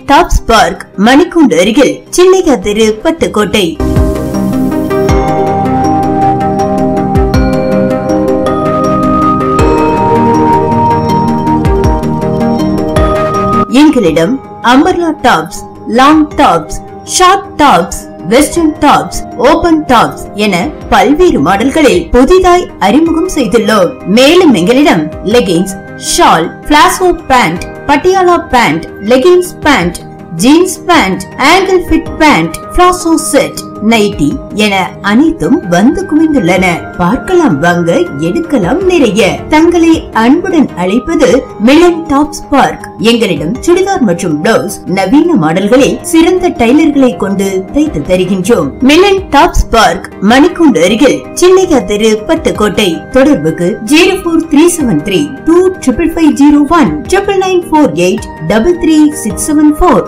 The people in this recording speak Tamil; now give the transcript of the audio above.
டாப்ஸ் பார்க் மணிக்கூண்டு அருகில் சின்னையா தெரு பட்டுக்கோட்டை. எங்களிடம் umbrella tops, long tops, short tops, western tops, open tops என பல்வேறு மாடல்களில் புதிதாய் அறிமுகம் செய்துள்ளோம். மேலும் எங்களிடம் leggings, shawl, palazzo pant, Patiala pant, leggings pant, jeans pant, ankle fit pant, palazzo set, nighty என அனைத்தும் வந்து குவிந்துள்ளன. பார்க்கலாம் வாங்க, எடுக்கலாம் நிறைய. தங்களை அன்புடன் அழைப்பது மிலன் டாப்ஸ் பார்க். எங்களிடம் சுடிதார் மற்றும் பிளவுஸ் நவீன மாடல்களில் சிறந்த டைலர்களை கொண்டு தைத்து தருகின்றோம். மிலன் டாப்ஸ் பார்க் மணிக்கூண்டு அருகில் சின்னையா தெரு பட்டுக்கோட்டை. தொடர்புக்கு 04373 25501 994833674.